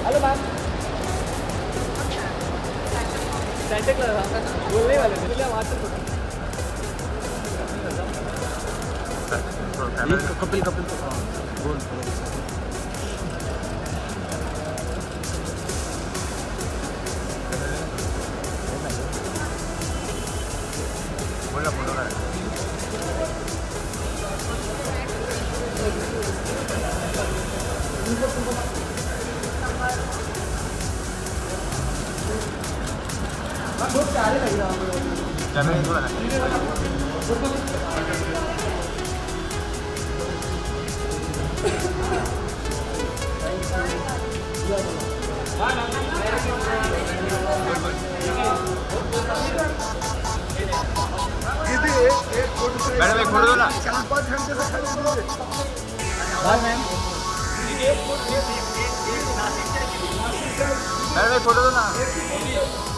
Hello ma'am. Centre clause बोलने वाले थे इसलिए आवाज से कपिल कपिल तो बोल बोला बोला बहुत प्यारे लग रहा है कैमरे थोड़ा मैडम एक फोटो दो ना 4-5 घंटे से खड़े हुए मैम। मैडम एक फोटो दो ना।